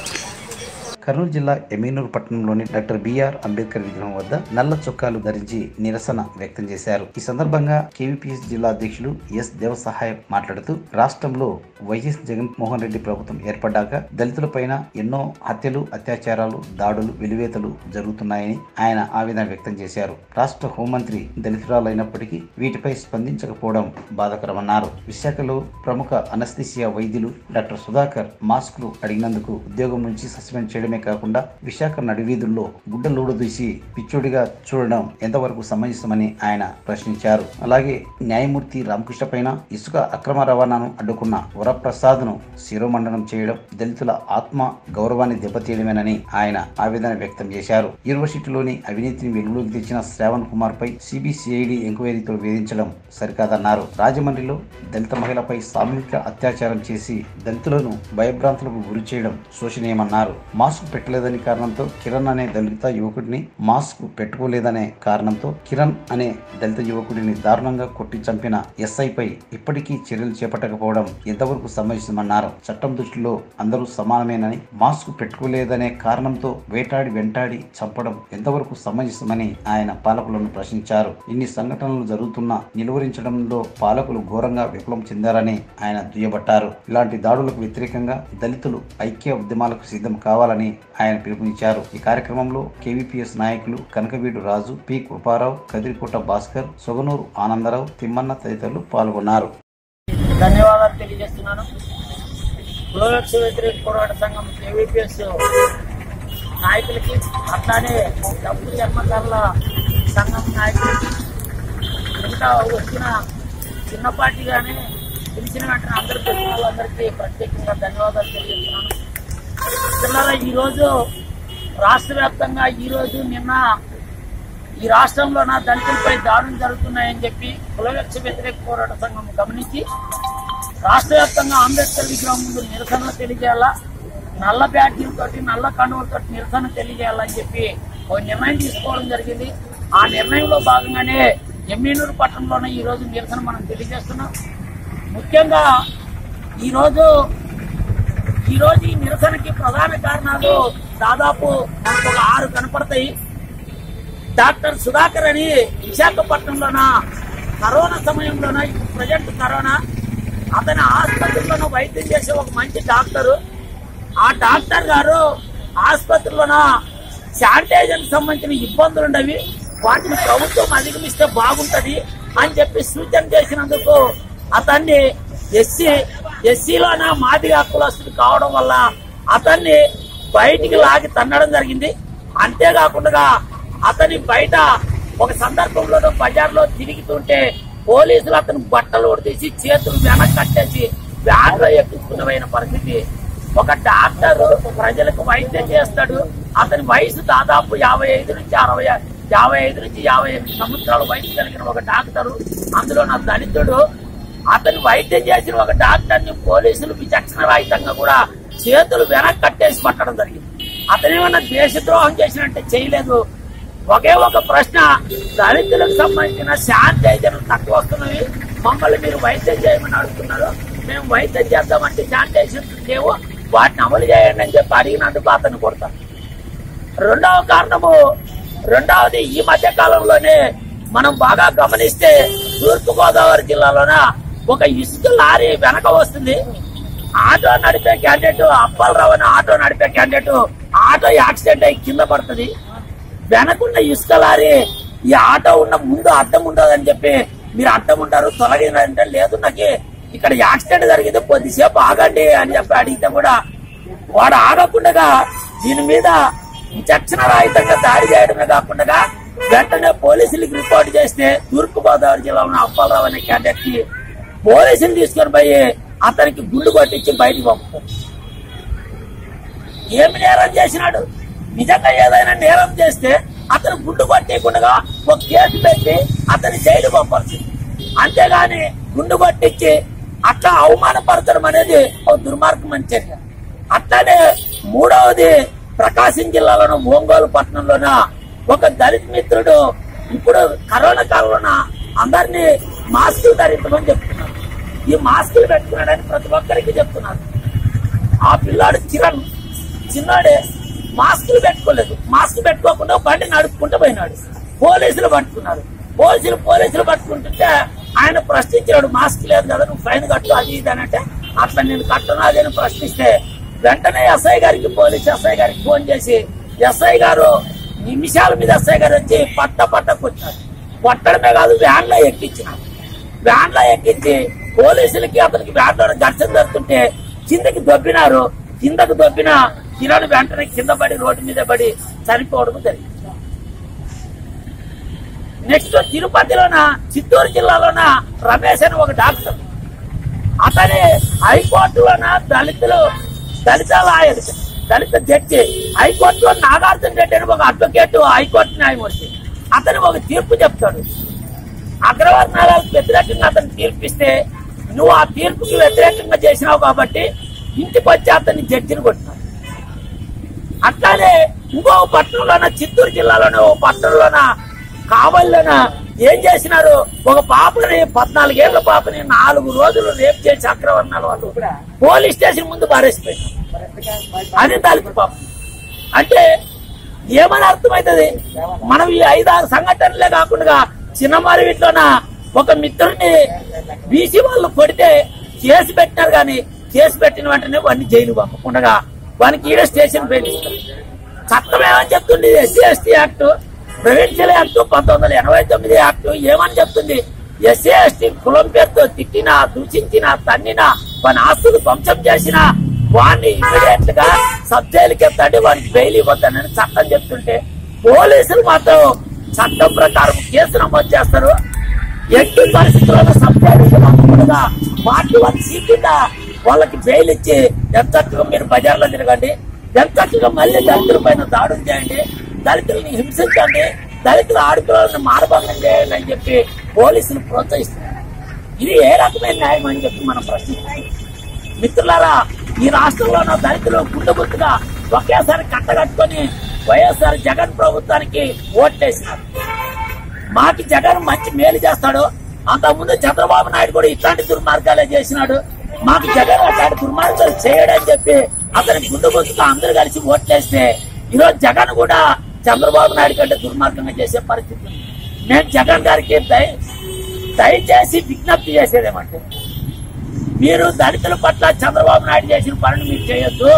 కర్నూలు జిల్లా ఎమీనూరు పట్టణంలోని డాక్టర్ బిఆర్ అంబేద్కర్ విగ్రహం వద్ద నల్ల చొక్కాలు ధరించి నిరసన వ్యక్తం చేశారు. ఈ సందర్భంగా కేవీపీఎస్ జిల్లా అధ్యక్షులు ఎస్ దేవసహాయం మాట్లాడుతూ రాష్ట్రంలో వైఎస్ జగన్మోహన్ రెడ్డి ప్రభుత్వం ఏర్పడ్డాక దళితులపైన ఎన్నో హత్యలు, అత్యాచారాలు, దాడులు, వెలివేతలు జరుగుతున్నాయని ఆయన ఆవేదన వ్యక్తం చేశారు. రాష్ట్ర హోంమంత్రి దళితురాలైనప్పటికీ వీటిపై స్పందించకపోవడం బాధాకరమన్నారు. విశాఖలో ప్రముఖ అనస్థీసియా వైద్యులు డాక్టర్ సుధాకర్ మాస్కులు అడిగినందుకు ఉద్యోగం నుంచి సస్పెండ్ చేయడమే కాకుండా విశాఖ నడివీధుల్లో గుడ్డలోడు తీసి పిచ్చోడిగా చూడడం ఎంతవరకు సమంజసమని ఆయన ప్రశ్నించారు. అలాగే న్యాయమూర్తి రామకృష్ణ పైన ఇసుక అక్రమ రవాణాను అడ్డుకున్న వరప్రసాద్ ను శిరోమండనం చేయడం దళితుల ఆత్మ గౌరవాన్ని దెబ్బతీయడమేనని ఆయన ఆవేదన వ్యక్తం చేశారు. యూనివర్సిటీలోని అవినీతిని వెలుగులోకి తెచ్చిన శ్రావణ్ కుమార్ పై సిబిసిఐడి ఎంక్వైరీతో వేధించడం సరికాదన్నారు. రాజమండ్రిలో దళిత మహిళపై సామూహిక అత్యాచారం చేసి దళితులను భయభ్రాంతులకు గురి చేయడం శోచనీయమన్నారు. మాస్క్ మాస్క్ పెట్టలేదని కారణంతో కిరణ్ అనే దళిత యువకుడిని మాస్క్ పెట్టుకోలేదనే కారణంతో కిరణ్ అనే దళిత యువకుడిని దారుణంగా కొట్టి చంపిన ఎస్ఐపై ఇప్పటికీ చర్యలు చేపట్టకపోవడం ఎంతవరకు సమంజసమన్నారు. చట్టం దృష్టిలో అందరూ సమానమేనని మాస్క్ పెట్టుకోలేదనే కారణంతో వేటాడి వెంటాడి చంపడం ఎంతవరకు సమంజసమని ఆయన పాలకులను ప్రశ్నించారు. ఇన్ని సంఘటనలు జరుగుతున్నా నిలువరించడంలో పాలకులు ఘోరంగా విఫలం చెందారని ఆయన దుయ్యబట్టారు. ఇలాంటి దాడులకు వ్యతిరేకంగా దళితులు ఐక్య ఉద్యమాలకు సిద్ధం కావాలని ఆయన పిలుపునిచ్చారు. ఈ కార్యక్రమంలో కేవీపీఎస్ నాయకులు కనకవీడు రాజు, పి కృపారావు, కదిరికోట భాస్కర్, సొగనూరు ఆనందరావు, తిమ్మన్న తదితరులు పాల్గొన్నారు. ధన్యవాదాలు తెలియజేస్తున్నాను. కులవివక్ష వ్యతిరేక పోరాట సంఘం కేవీపీఎస్ నాయకులకి, అట్లానే డబ్బు చర్మకారుల సంఘం నాయకులకి, ఇంకా వచ్చిన చిన్న పార్టీగానే పిలిచిన వెంటనే అందరూ తెలిసిన వాళ్ళందరికీ ప్రత్యేకంగా ధన్యవాదాలు తెలియజేస్తున్నాను. పిల్లల ఈరోజు రాష్ట్ర వ్యాప్తంగా ఈరోజు నిన్న ఈ రాష్ట్రంలోన దళితులపై దాడులు జరుగుతున్నాయని చెప్పి కులవివక్ష వ్యతిరేక పోరాట సంఘం గమనించి రాష్ట్ర వ్యాప్తంగా అంబేద్కర్ విగ్రహం ముందు నిరసన తెలియజేయాలా, నల్ల బ్యాడ్జీలతోటి నల్ల కండువలతో నిరసన తెలియజేయాలని చెప్పి ఒక నిర్ణయం తీసుకోవడం జరిగింది. ఆ నిర్ణయంలో భాగంగానే ఎమ్మినూరు పట్టణంలోనే ఈ రోజు నిరసన మనం తెలియజేస్తున్నాం. ముఖ్యంగా ఈరోజు ఈరోజు ఈ నిరసనకి ప్రధాన కారణాలు దాదాపు మనకు ఒక ఆరు కనపడతాయి. డాక్టర్ సుధాకర్ అని విశాఖపట్నంలోన కరోనా సమయంలోన ప్రజెంట్ కరోనా అతని ఆసుపత్రిలోనూ వైద్యం చేసే ఒక మంచి డాక్టరు. ఆ డాక్టర్ గారు ఆసుపత్రిలోన శానిటైజర్ సంబంధించిన ఇబ్బందులు ఉండవి, వాటిని ప్రభుత్వం అధిగమిస్తే బాగుంటది అని చెప్పి సూచన చేసినందుకు అతన్ని ఎస్సీ ఎస్సీలోన మాదిగ కులస్తుడు కావడం వల్ల అతన్ని బయటికి లాగి తన్నడం జరిగింది. అంతేకాకుండా అతని బయట ఒక సందర్భంలో బజార్లో తిరుగుతుంటే పోలీసులు అతను బట్టలు ఉడితీసి చేతులు వెనక్కి కట్టేసి వ్యాన్ లో ఎక్కించుకున్న పరిస్థితి. ఒక డాక్టర్ ప్రజలకు వైద్యం చేస్తాడు. అతని వయసు దాదాపు యాభై ఐదు నుంచి అరవై యాభై ఐదు నుంచి యాభై ఎనిమిది సంవత్సరాల వయసు కలిగిన ఒక డాక్టరు, అందులో నా దళితుడు. అతని వైద్యం చేసిన ఒక డాక్టర్ ని పోలీసులు విచక్షణ రహితంగా కూడా చేతులు వెనక్కి కట్టేసి పట్టడం జరిగింది. అతనేమన్నా దేశద్రోహం చేసినట్టే చేయలేదు. ఒకే ఒక ప్రశ్న, దళితులకు సంబంధించిన శానిటైజర్లు తక్కువ వస్తున్నవి, మమ్మల్ని మీరు వైద్యం చేయమని అడుగుతున్నారు, మేము వైద్యం చేద్దామంటే శానిటైజర్ లేవు, వాటిని అమలు చేయండి అని చెప్పి అడిగినందుకు అతను కొడతారు. రెండవ కారణము రెండవది ఈ మధ్య కాలంలోనే మనం బాగా గమనిస్తే తూర్పు గోదావరి జిల్లాలోన ఒక ఇసుక లారీ వెనక వస్తుంది. ఆటో నడిపే క్యాండిడేట్ అప్పాలరావు అని ఆటో నడిపే క్యాండిడేట్ ఆటో యాక్సిడెంట్ అయ్యి కింద పడుతుంది. వెనకున్న ఇసుక లారీ ఈ ఆటో ఉన్న ముందు అడ్డం ఉండదని చెప్పి మీరు అడ్డం ఉంటారు తొలగిందంటే, లేదు నాకు ఇక్కడ యాక్సిడెంట్ జరిగింది కొద్దిసేపు ఆగండి అని చెప్పి అడిగితే కూడా వాడు ఆగకుండా దీని మీద విచక్షణ రహితంగా దాడి చేయడమే కాకుండా వెంటనే పోలీసులకు రిపోర్ట్ చేస్తే తూర్పు గోదావరి జిల్లాలో అప్పాలరావు అనే క్యాండిడేట్ కి పోలీసులు తీసుకొని పోయి అతనికి గుండు కొట్టించి బయటికి పంపుతారు. ఏమి నేరం చేసినాడు? నిజంగా ఏదైనా నేరం చేస్తే అతను గుండు కొట్టేయకుండా ఒక కేసు పెట్టి అతని జైలు పంపాల్సింది. అంతేగాని గుండు కొట్టించి అట్లా అవమానపరచడం అనేది ఒక దుర్మార్గమైన చర్య. అట్లానే మూడవది ప్రకాశం జిల్లాలోని ఒంగోలు పట్టణంలోన ఒక దళిత మిత్రుడు ఇప్పుడు కరోనా కాలంలోన అందరినీ మాస్కులు ధరించమని చెప్తున్నారు. ఈ మాస్కులు పెట్టుకున్నాడని ప్రతి ఒక్కరికి చెప్తున్నారు. ఆ పిల్లాడు కిరణ్ చిన్నాడే మాస్కులు పెట్టుకోలేదు. మాస్క్ పెట్టుకోకుండా బండి నడుపుకుంటూ పోయినాడు. పోలీసులు పట్టుకున్నారు. పోలీసులు పోలీసులు పట్టుకుంటుంటే ఆయన ప్రశ్నించాడు, మాస్క్ లేదు కదా నువ్వు ఫైన్ కట్టు అది ఇది అని అంటే, అట్లా నేను కట్టను అది అని ప్రశ్నిస్తే వెంటనే ఎస్ఐ గారికి పోలీస్ ఎస్ఐ గారికి ఫోన్ చేసి ఎస్ఐ గారు నిమిషాల మీద ఎస్ఐ గారు వచ్చి పట్ట పట్టకొచ్చారు. కొట్టడమే కాదు వ్యాన్ లో ఎక్కించినారు. వ్యాన్ లో ఎక్కించి పోలీసులకి అతనికి వ్యాన్ లో ఘర్షణ జరుగుతుంటే కిందకి దొబ్బినారు. కిందకు దొబ్బిన కిరణ్ వెంటనే కింద పడి రోడ్డు మీద పడి చనిపోవడం జరిగింది. నెక్స్ట్ తిరుపతిలోన చిత్తూరు జిల్లాలోన రమేష్ అని ఒక డాక్టర్, అతని హైకోర్టులోన దళితులు దళిత లాయర్ దళిత జడ్జి, హైకోర్టులో నాగార్జున రెడ్డి అని ఒక అడ్వకేట్ హైకోర్టు న్యాయమూర్తి, అతను ఒక తీర్పు చెప్తాడు. అగ్రవర్ణాలకు వ్యతిరేకంగా అతను తీర్పిస్తే నువ్వు ఆ తీర్పుకి వ్యతిరేకంగా చేసినావు కాబట్టి ఇంటికి వచ్చి అతన్ని జడ్జిని కొట్టినాడు. అట్లానే ఇంకో పట్టణంలోన చిత్తూరు జిల్లాలోనే ఓ పట్టణంలోన కావలిలోన ఏం చేసినారు, ఒక పాపని పద్నాలుగేళ్ల పాపని నాలుగు రోజులు రేపు చేసి అక్రవర్ణాలు వాళ్ళు పోలీస్ స్టేషన్ ముందు పారేసిపోయినారు. అది దళిత పాపం అంటే ఏమని అర్థమవుతుంది? మనం ఈ ఐదారు సంఘటనలే కాకుండా చిన్నమారి వీటిలోన ఒక మిత్రుడిని బీసీ వాళ్ళు కొడితే కేసు పెట్టినారు, కానీ కేసు పెట్టిన వెంటనే వాడిని జైలు పంపకుండా వానికి ఈడ స్టేషన్ పెట్టిస్తారు. చట్టం ఏమని చెప్తుంది? SC ST act, provincial act పంతొమ్మిది వందల ఎనభై తొమ్మిది యాక్ట్ ఏమని చెప్తుంది? ఎస్సీ ఎస్టీ కులం పేరుతో తిట్టినా, దూషించినా, తన్నినా, వాని ఆస్తులు ధ్వంసం చేసినా వాడిని ఇమీడియట్ గా సబ్ జైలుకి ఎత్తండి, వాడికి బెయిల్ ఇవ్వద్దని చట్టం చెప్తుంటే పోలీసులు మాత్రం చట్టం ప్రకారం కేసు నమోదు చేస్తారు. ఎట్టి పరిస్థితుల్లో సబ్ జైలుకి పంపకుండా పార్టీ వాళ్ళ సీట్ వాళ్ళకి బెయిల్ ఇచ్చి ఎంతగా మీరు బజార్లో తిరగండి, ఎంతగా మళ్ళీ దళితుల పైన దాడులు చేయండి, దళితుల్ని హింసించండి, దళితుల ఆడపిల్లలను మానభంగం చేయండి అని చెప్పి పోలీసులు ప్రోత్సహిస్తున్నారు. ఇది ఏ రకమైన న్యాయం అని చెప్పి మనం ప్రశ్నిస్తున్నాం. మిత్రులారా, ఈ రాష్ట్రంలో దళితులు గుండె గుర్తుగా ఒకేసారి కట్టగట్టుకుని వైఎస్ఆర్ జగన్ ప్రభుత్వానికి ఓట్లేసినారు. మాకి జగన్ మంచి మేలు చేస్తాడు, అంతకుముందు చంద్రబాబు నాయుడు కూడా ఇట్లాంటి దుర్మార్గాలే చేసినాడు, మాకు జగన్ అట్లాంటి దుర్మార్గాలు చేయడని చెప్పి అతని గుండె గుర్తుగా అందరూ కలిసి ఓట్లేస్తే ఈరోజు జగన్ కూడా చంద్రబాబు నాయుడు కంటే దుర్మార్గంగా చేసే పరిస్థితి ఉంది. నేను జగన్ గారికి దయ దయచేసి విజ్ఞప్తి చేసేదేమంటే, మీరు దళితుల పట్ల చంద్రబాబు నాయుడు చేసిన పనులు మీరు చేయొద్దు.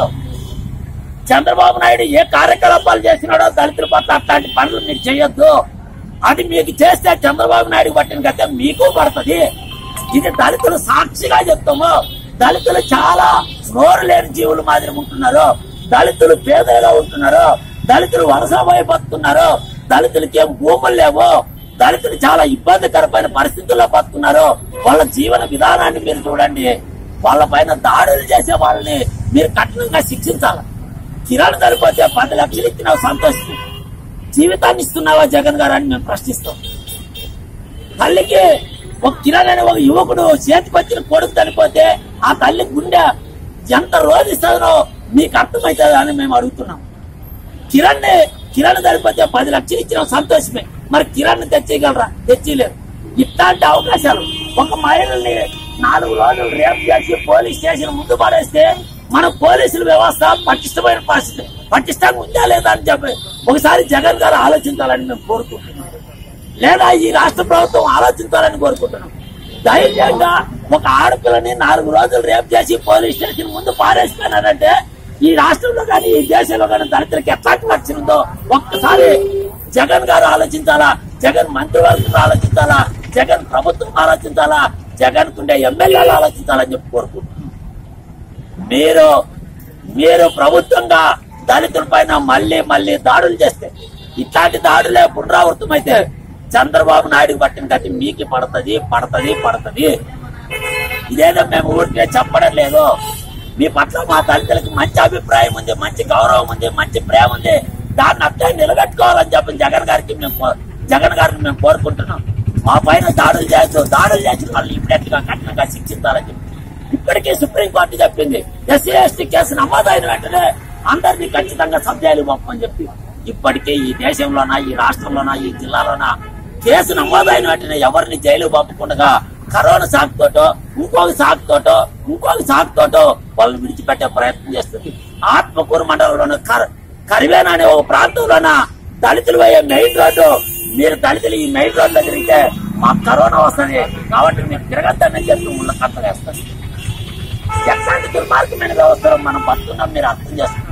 చంద్రబాబు నాయుడు ఏ కార్యకలాపాలు చేసినాడో దళితుల పట్ల అట్లాంటి పనులు మీరు చేయొద్దు. అది మీకు చేస్తే చంద్రబాబు నాయుడు పట్టిన గత మీకు పడుతుంది. ఇది దళితులు సాక్షిగా చెప్తాము. దళితులు చాలా నోరు లేని జీవులు మాదిరి ఉంటున్నారు, దళితులు పేదలుగా ఉంటున్నారు, దళితులు వలస పోయి బతుకున్నారు, దళితులకి ఏం భూములు లేవు, దళితులు చాలా ఇబ్బందికరమైన పరిస్థితుల్లో బతుకున్నారు. వాళ్ళ జీవన విధానాన్ని మీరు చూడండి. వాళ్ళ పైన దాడులు చేసే వాళ్ళని మీరు కఠినంగా శిక్షించాలి. కిరాణా సరిపోతే పది లక్షలు ఇచ్చినావు సంతోషం, జీవితాన్ని ఇస్తున్నావా జగన్ గారు అని మేము ప్రశ్నిస్తాం. తల్లికి ఒక కిరాణా ఒక యువకుడు చేతికి వచ్చిన కొడుకు చనిపోతే ఆ తల్లి గుండె ఎంత రోధిస్తుందో మీకు అర్థమవుతుంది అని మేము అడుగుతున్నాం. కిరణ్ కిరణ్ సరిపోతే పది లక్షలు ఇచ్చిన సంతోషమే, మరి కిరణ్ తెచ్చేయగలరా? తెచ్చేయలేరు. ఇట్లాంటి అవకాశాలు ఒక మహిళల్ని నాలుగు రోజులు రేపు చేసి పోలీస్ స్టేషన్ ముందు పడేస్తే మన పోలీసుల వ్యవస్థ పటిష్టమైన పరిస్థితి పటిష్టంగా ఉందా లేదా అని చెప్పి ఒకసారి జగన్ గారు ఆలోచించాలని మేము కోరుకుంటున్నాం, లేదా ఈ రాష్ట్ర ప్రభుత్వం ఆలోచించాలని కోరుకుంటున్నాం. ధైర్యంగా ఒక ఆడపిల్లని నాలుగు రోజులు రేపు చేసి పోలీస్ స్టేషన్ ముందు పారేసిపోయినారంటే ఈ రాష్ట్రంలో కానీ ఈ దేశంలో కానీ దళితులకు ఎట్లాంటి రక్షణ ఉందో ఒక్కసారి జగన్ గారు ఆలోచించాలా, జగన్ మంత్రివర్గం ఆలోచించాలా, జగన్ ప్రభుత్వం ఆలోచించాలా, జగన్ కుండే ఎమ్మెల్యేలు ఆలోచించాలని చెప్పి కోరుకుంటున్నాం. మీరు మీరు ప్రభుత్వంగా దళితుల పైన మళ్లీ మళ్లీ దాడులు చేస్తే, ఇట్లాంటి దాడులే పునరావృతం అయితే చంద్రబాబు నాయుడు పట్టిన గట్టి మీకు పడుతుంది పడుతుంది పడుతుంది. ఇదేదో మేము ఊరికే చెప్పడం లేదు. మీ పట్ల మా దళితులకి మంచి అభిప్రాయం ఉంది, మంచి గౌరవం ఉంది, మంచి ప్రేమ ఉంది. దాన్ని అట్లా నిలబెట్టుకోవాలని చెప్పి జగన్ గారికి మేము జగన్ గారిని మేము కోరుకుంటున్నాం. మా పైన దాడులు చేయొచ్చు, దాడులు చేసిన వాళ్ళు ఇమ్మీడియట్ గా కఠినంగా శిక్షించాలని చెప్పి ఇప్పటికీ సుప్రీంకోర్టు చెప్పింది. ఎస్సీ ఎస్టీ కేసు నమోదైన వెంటనే అందరినీ ఖచ్చితంగా సబ్ జైలు పంపని చెప్పి ఇప్పటికీ ఈ దేశంలోనా, ఈ రాష్ట్రంలోనా, ఈ జిల్లాలోనా కేసు నమోదైన వెంటనే ఎవరిని జైలు పంపకుండా కరోనా సాకుతోటో ఇంకొక సాకుతోటో ఇంకొక సాకుతోటో వాళ్ళు విడిచిపెట్టే ప్రయత్నం చేస్తుంది. ఆత్మకూరు మండలంలోని కరివేనా అనే ఒక ప్రాంతంలోన దళితులు పోయే మెయిన్ రోడ్డు, మీరు దళితులు ఈ మెయిన్ రోడ్డు తిరిగితే మాకు కరోనా వస్తుంది కాబట్టి మీరు తిరగద్దని చెప్పి ముళ్ళ కట్టలేస్తుంది. ఎట్లాంటి దుర్మార్గమైన వ్యవస్థలో మనం బతున్నాం మీరు అర్థం చేస్తున్నాం.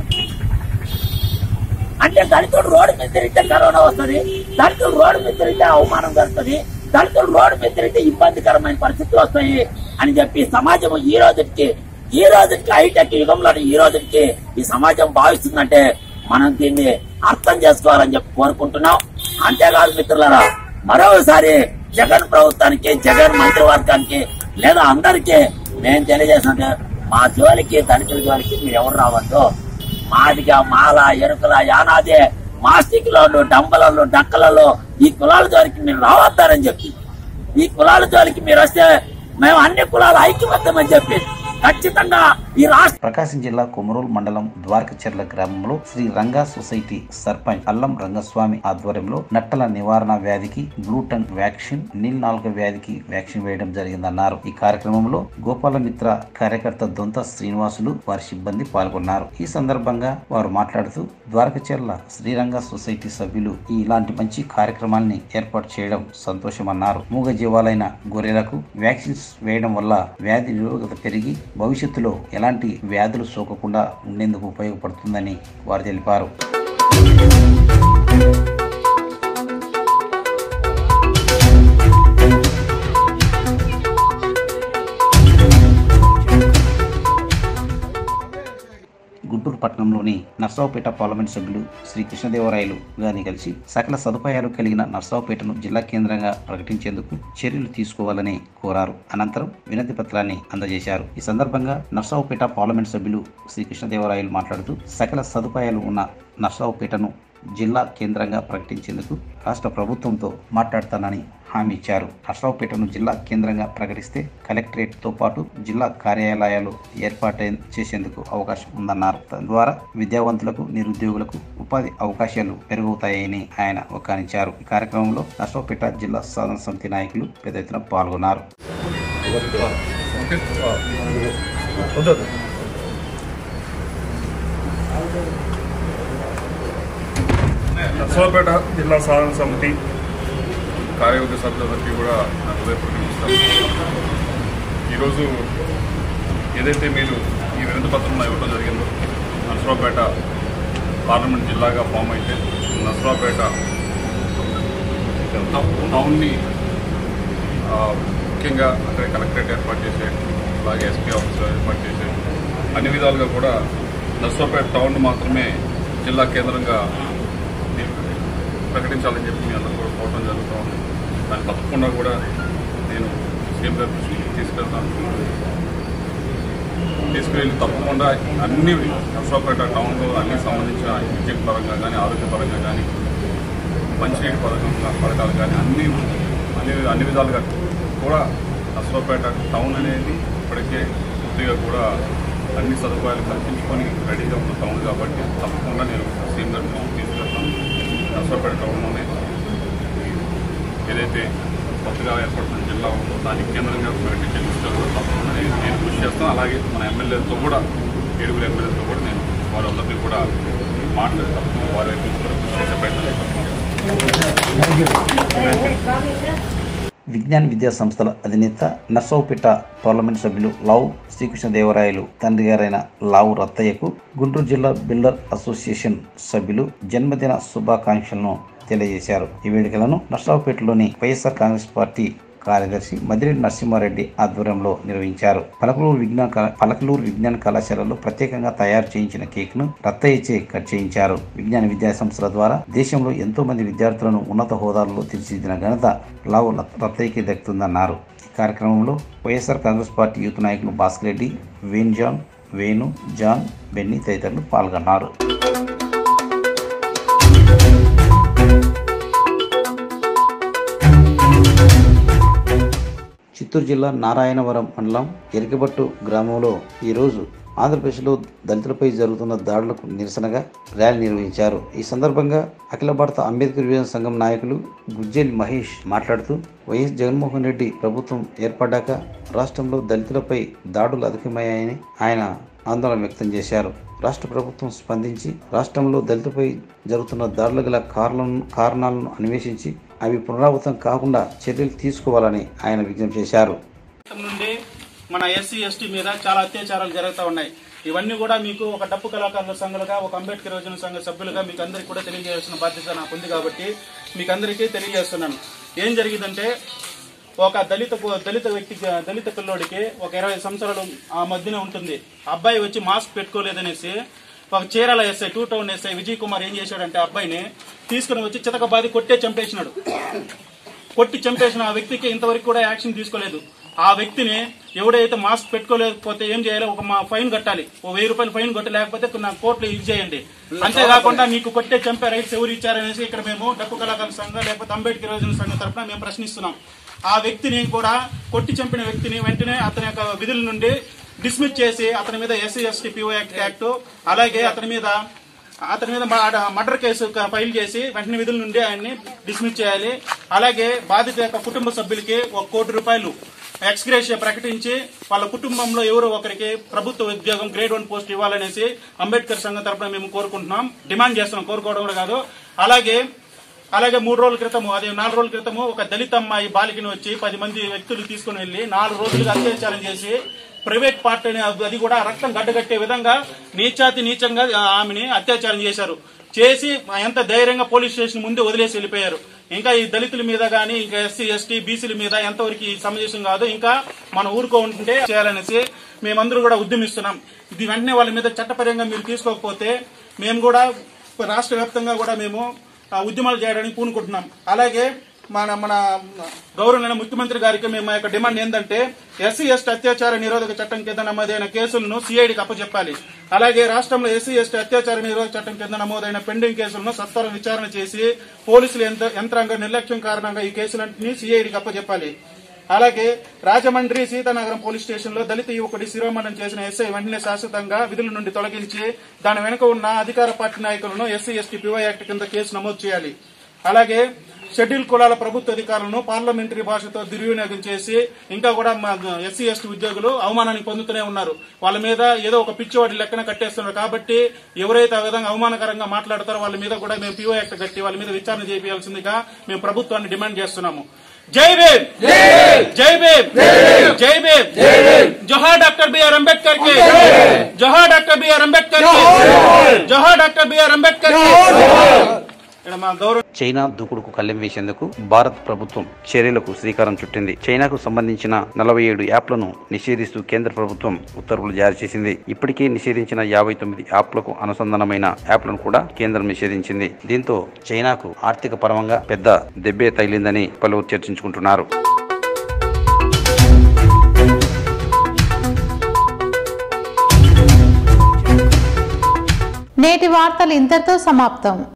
అంటే దళితుడు రోడ్డు మీద తిరిగితే కరోనా వస్తుంది, దళితులు రోడ్డు మీద తిరిగితే అవమానం జరుగుతుంది, దళితులు రోడ్డు మీద తిరిగితే ఇబ్బందికరమైన పరిస్థితులు వస్తాయి అని చెప్పి సమాజం ఈ రోజుకి ఈ రోజుకి హైటెక్ యుగంలో ఈ రోజుకి ఈ సమాజం భావిస్తుందంటే మనం దీన్ని అర్థం చేసుకోవాలని చెప్పి కోరుకుంటున్నాం. అంతేకాదు మిత్రులారా, మరోసారి జగన్ ప్రభుత్వానికి, జగన్ మంత్రివర్గానికి లేదా అందరికీ నేను తెలియజేసినట్టు మా జోలికి దళితుల జోలికి మీరు ఎవరు రావద్దు. మాదిగా మాల ఎరుకల యానాదే మాస్టిక్లలో డంబలలో డక్కలలో ఈ కులాల జోలికి మీరు రావద్దారని చెప్పి, ఈ కులాల జోలికి మీరు వస్తే మేము అన్ని కులాలు ఐక్యమత్యమని చెప్పి ఖచ్చితంగా ఈ రాష్ట్ర ప్రకాశం జిల్లా కొమరోలు మండలం ద్వారకచెర్ల గ్రామంలో శ్రీ రంగా సొసైటీ సర్పంచ్ అల్లం రంగస్వామి ఆధ్వర్యంలో నట్టల నివారణ వ్యాధికి గ్లూటన్ వ్యాక్సిన్ నీల్ నాలుక వ్యాధికి వ్యాక్సిన్ వేయడం జరిగిందన్నారు. ఈ కార్యక్రమంలో గోపాలమిత్ర కార్యకర్త దొంత శ్రీనివాసులు వారి సిబ్బంది పాల్గొన్నారు. ఈ సందర్భంగా వారు మాట్లాడుతూ ద్వారకచెర్ల శ్రీరంగ సొసైటీ సభ్యులు ఇలాంటి మంచి కార్యక్రమాన్ని ఏర్పాటు చేయడం సంతోషమన్నారు. మూగ జీవాలైన గొర్రెలకు వ్యాక్సిన్స్ వేయడం వల్ల వ్యాధి నిరోధకత పెరిగి భవిష్యత్తులో ఎలాంటి వ్యాధులు సోకకుండా ఉండేందుకు ఉపయోగపడుతుందని వారు తెలిపారు. గుంటూరు పట్టణంలోని నర్సరావుపేట పార్లమెంట్ సభ్యులు శ్రీ కృష్ణదేవరాయలు గారిని కలిసి సకల సదుపాయాలు కలిగిన నర్సరావుపేటను జిల్లా కేంద్రంగా ప్రకటించేందుకు చర్యలు తీసుకోవాలని కోరారు. అనంతరం వినతి పత్రాన్ని అందజేశారు. ఈ సందర్భంగా నర్సరావుపేట పార్లమెంట్ సభ్యులు శ్రీ కృష్ణదేవరాయలు మాట్లాడుతూ సకల సదుపాయాలు ఉన్న నర్సరావుపేటను జిల్లా కేంద్రంగా ప్రకటించేందుకు రాష్ట్ర ప్రభుత్వంతో మాట్లాడతానని హామీ ఇచ్చారు. నర్సరావుపేటను జిల్లా కేంద్రంగా ప్రకటిస్తే కలెక్టరేట్ తో పాటు జిల్లా కార్యాలయాలు ఏర్పాటు చేసేందుకు అవకాశం ఉందన్నారు. తద్వారా విద్యావంతులకు, నిరుద్యోగులకు ఉపాధి అవకాశాలు పెరుగుతాయని ఆయన వ్యాఖ్యానించారు. ఈ కార్యక్రమంలో నర్సరావుపేట జిల్లా సాధన సమితి నాయకులు పెద్ద ఎత్తున పాల్గొన్నారు. నర్సరావుపేట జిల్లా సాధన సమితి కార్యవర్గ సభ్యులందరికీ కూడా నా హృదయపూర్వక నమస్కారం. ఈరోజు ఏదైతే మీరు ఈ వినతి పత్రం ఇవ్వడం జరిగిందో, నర్సరావుపేట పార్లమెంట్ జిల్లాగా ఫామ్ అయితే నర్సరావుపేట టౌన్ని ముఖ్యంగా అక్కడ కలెక్టరేట్ ఏర్పాటు చేసే, అలాగే ఎస్పీ ఆఫీస్ ఏర్పాటు చేసే, అన్ని విధాలుగా కూడా నర్సరావుపేట టౌన్ మాత్రమే జిల్లా కేంద్రంగా ప్రకటించాలని చెప్పి మీ అందరూ కూడా పోవడం జరుగుతూ ఉంది. దాన్ని తప్పకుండా కూడా నేను సీఎం గారి దృష్టికి తీసుకెళ్తాను. తీసుకువెళ్ళి తప్పకుండా అన్ని నర్సరావుపేట టౌన్లో అన్ని సంబంధించిన విద్యుత్ పరంగా కానీ, ఆరోగ్యపరంగా కానీ, మంచినీటి పథకంగా పథకాలు కానీ అన్ని అన్ని అన్ని విధాలుగా కూడా నర్సరావుపేట టౌన్ అనేది ఇప్పటికే పూర్తిగా కూడా అన్ని సదుపాయాలు కల్పించుకొని రెడీగా ఉన్న టౌన్ కాబట్టి తప్పకుండా నేను సీఎం గారి దృష్టికి తీసుకెళ్తాను. నర్సరావుపేట టౌన్లోనే ఏదైతే కొత్తగా ఏర్పడుతున్న జిల్లా ఉందో దానికి కేంద్రంగా ప్రకటించే దృష్టిలో తప్పకుండా నేను నేను కృషి చేస్తాను. అలాగే మన ఎమ్మెల్యేలతో కూడా, ఏడుగురు ఎమ్మెల్యేలతో కూడా నేను వారందరినీ కూడా మాట్లాడి తప్పకుండా వారి వైపు కూడా కృషి చేసే ప్రయత్నం. విజ్ఞాన విద్యా సంస్థల అధినేత నర్సరావుపేట పార్లమెంట్ సభ్యులు లావు శ్రీకృష్ణదేవరాయలు తండ్రి గారైన లావు రత్తయ్యకు గుంటూరు జిల్లా బిల్డర్ అసోసియేషన్ సభ్యులు జన్మదిన శుభాకాంక్షలను తెలియజేశారు. ఈ వేడుకలను నర్సరావుపేటలోని వైఎస్ఆర్ కాంగ్రెస్ పార్టీ కార్యదర్శి మద్దిరెడ్డి నరసింహారెడ్డి ఆధ్వర్యంలో నిర్వహించారు. పలకలూరు విజ్ఞాన పలకలూరు విజ్ఞాన కళాశాలలో ప్రత్యేకంగా తయారు చేయించిన కేక్ ను రత్తయ్యచే కట్ చేయించారు. విజ్ఞాన విద్యా సంస్థల ద్వారా దేశంలో ఎంతో మంది విద్యార్థులను ఉన్నత హోదాల్లో తీర్చిదిద్దిన ఘనత లావు రత్తయ్యకి దక్కుతుందన్నారు. ఈ కార్యక్రమంలో వైఎస్ఆర్ కాంగ్రెస్ పార్టీ యూత్ నాయకులు Bhaskar Reddy, Venu John, Venu John, Benny తదితరులు పాల్గొన్నారు. చిత్తూరు జిల్లా నారాయణవరం మండలం ఎరికబట్టు గ్రామంలో ఈరోజు ఆంధ్రప్రదేశ్లో దళితులపై జరుగుతున్న దాడులకు నిరసనగా ర్యాలీ నిర్వహించారు. ఈ సందర్భంగా అఖిల భారత అంబేద్కర్ విభజన సంఘం నాయకులు గుజ్జేలి మహేష్ మాట్లాడుతూ వైఎస్ జగన్మోహన్ రెడ్డి ప్రభుత్వం ఏర్పడ్డాక రాష్ట్రంలో దళితులపై దాడులు అధికమయ్యాయని ఆయన ఆందోళన వ్యక్తం చేశారు. రాష్ట్ర ప్రభుత్వం స్పందించి రాష్ట్రంలో దళితులపై జరుగుతున్న దాడులు గల కారణాలను కారణాలను అన్వేషించి అవి పునరావృతం కాకుండా చర్యలు తీసుకోవాలని ఆయన విజ్ఞప్తి చేశారు. నుండి మన ఎస్సీ ఎస్టీ మీద చాలా అత్యాచారాలు జరుగుతూ ఉన్నాయి. ఇవన్నీ కూడా మీకు ఒక డప్పు కళాకారుల సంఘాలుగా, ఒక అంబేద్కర్ యోజన సంఘ సభ్యులుగా మీకు అందరికీ కూడా తెలియజేయాల్సిన బాధ్యత నాకు ఉంది కాబట్టి మీకు అందరికీ తెలియజేస్తున్నాను. ఏం జరిగిందంటే, ఒక దళిత దళిత వ్యక్తి దళిత పిల్లోడికి ఒక ఇరవై సంవత్సరాలు ఆ మధ్యన ఉంటుంది. అబ్బాయి వచ్చి మాస్క్ పెట్టుకోలేదనేసి ఒక Chirala SI, two town SI Vijay Kumar ఏం చేశాడంటే, అబ్బాయిని తీసుకుని వచ్చి చితకబాది కొట్టే చంపేసినాడు. కొట్టి చంపేసిన ఆ వ్యక్తికి ఇంతవరకు కూడా యాక్షన్ తీసుకోలేదు. ఆ వ్యక్తిని ఎవడైతే మాస్క్ పెట్టుకోలేకపోతే ఏం చేయాలి, ఒక మా ఫైన్ కట్టాలి, ఓ వెయ్యి రూపాయలు ఫైన్ కట్టలేకపోతే నా కోర్టులో ఇది చేయండి. అంతేకాకుండా మీకు కొట్టే చంపే రైట్స్ ఎవరు ఇచ్చారనేసి ఇక్కడ మేము డప్పు కళాకారుల సంఘం లేకపోతే అంబేద్కర్ యోజన సంఘం తరఫున మేము ప్రశ్నిస్తున్నాం. ఆ వ్యక్తిని కూడా కొట్టి చంపిన వ్యక్తిని వెంటనే అతని యొక్క విధుల నుండి డిస్మిస్ చేసి అతని మీద SC ST PO act act అలాగే అతని మీద అతని మీద మర్డర్ కేసు ఫైల్ చేసి వెంటనే విధుల నుండి ఆయన్ని డిస్మిస్ చేయాలి. అలాగే బాధిత యొక్క కుటుంబ సభ్యులకి ఒక కోటి రూపాయలు ఎక్స్గ్రేషియా ప్రకటించి వాళ్ళ కుటుంబంలో ఎవరో ఒకరికి ప్రభుత్వ ఉద్యోగం గ్రేడ్ వన్ పోస్ట్ ఇవ్వాలనేసి అంబేద్కర్ సంఘం తరఫున మేము కోరుకుంటున్నాం, డిమాండ్ చేస్తున్నాం, కోరుకోవడం కూడా కాదు. అలాగే అలాగే మూడు రోజుల క్రితము అదే నాలుగు రోజుల క్రితము ఒక దళిత అమ్మాయి బాలికను వచ్చి పది మంది వ్యక్తులు తీసుకుని వెళ్లి నాలుగు రోజులుగా అత్యాచారం చేసి ప్రైవేట్ పార్ట్ అని అది కూడా రక్తం గడ్డగట్టే విధంగా నీచాతి నీచంగా ఆమెని అత్యాచారం చేశారు. చేసి ఎంత ధైర్యంగా పోలీస్ స్టేషన్ ముందే వదిలేసి వెళ్ళిపోయారు. ఇంకా ఈ దళితుల మీద గానీ ఇంకా ఎస్సీ ఎస్టీ బీసీల మీద ఎంతవరకు సమంజసం కాదు, ఇంకా మన ఊరుకో ఉంటుంటే చేయాలనేసి మేమందరూ కూడా ఉద్యమిస్తున్నాం. ఇది వెంటనే వాళ్ళ మీద చట్టపరంగా మీరు తీసుకోకపోతే మేము కూడా రాష్ట్ర వ్యాప్తంగా కూడా మేము ఉద్యమాలు చేయడానికి పూనుకుంటున్నాం. అలాగే మన మన గౌరవనీయ ముఖ్యమంత్రి గారికి మేము యొక్క డిమాండ్ ఏంటంటే ఎస్సీ ఎస్టీ అత్యాచార నిరోధక చట్టం కింద నమోదైన కేసులను సిఐడికి అప్పచెప్పాలి. అలాగే రాష్ట్రంలో ఎస్సీ ఎస్టీ అత్యాచార నిరోధక చట్టం కింద నమోదైన పెండింగ్ కేసులను సత్వరం విచారణ చేసి పోలీసుల యంత్రాంగ నిర్లక్ష్యం కారణంగా ఈ కేసులన్నింటినీ సిఐడికి అప్పచెప్పాలి. అలాగే రాజమండ్రి సీతానగరం పోలీస్ స్టేషన్ లో దళిత యువకుడి శిరోమణం చేసిన ఎస్ఐ వెంటనే శాశ్వతంగా విధుల నుండి తొలగించి దాని వెనుక ఉన్న అధికార పార్టీ నాయకులను ఎస్సీ ఎస్టీ పీఓ యాక్ట్ కింద కేసు నమోదు చేయాలి. అలాగే షెడ్యూల్ కులాల ప్రభుత్వ అధికారులను పార్లమెంటరీ భాషతో దుర్వినియోగం చేసి ఇంకా కూడా ఎస్సీ ఎస్టీ ఉద్యోగులు అవమానాన్ని పొందుతూనే ఉన్నారు. వాళ్ళ మీద ఏదో ఒక పిచ్చివాడి లెక్కన కట్టేస్తున్నారు. కాబట్టి ఎవరైతే ఆ విధంగా అవమానకరంగా మాట్లాడతారో వాళ్ళ మీద కూడా మేము పీఓ యాక్ట్ కట్టి వాళ్ళ మీద విచారణ చేయాల్సిందిగా మేము ప్రభుత్వాన్ని డిమాండ్ చేస్తున్నాము. జై భీమ్, జై భీమ్, జై భీమ్, జోహార్ డాక్టర్ బిఆర్ అంబేద్కర్ కి, జోహార్ డాక్టర్ బిఆర్ అంబేద్కర్ కి, జోహార్ డాక్టర్ బిఆర్ అంబేద్కర్ కి. చైనా దూకుడుకు కళ్ళెం వేసేందుకు భారత్ ప్రభుత్వం చర్యలకు శ్రీకారం చుట్టింది. చైనాకు సంబంధించిన నలభై ఏడు యాప్లను నిషేధిస్తూ కేంద్ర ప్రభుత్వం ఉత్తర్వులు జారీ చేసింది. ఇప్పటికే నిషేధించిన యాభై తొమ్మిది యాప్లకు అనుసంధానమైన యాప్లను కూడా కేంద్రం నిషేధించింది. దీంతో చైనాకు ఆర్థిక పరంగా పెద్ద దెబ్బే తగిలిందని పలువురు చర్చించుకుంటున్నారు. నేటి వార్తలు ఇంతటితో సమాప్తం.